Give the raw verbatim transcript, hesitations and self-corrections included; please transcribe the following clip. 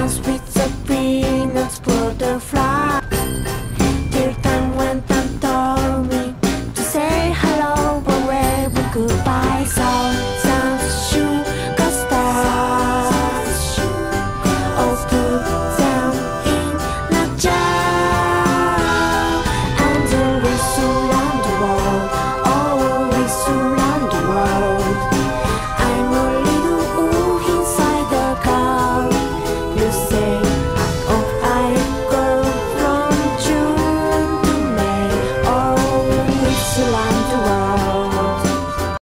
dance with the peanuts butterfly. Till time when time told me to say hello but wave goodbye songs.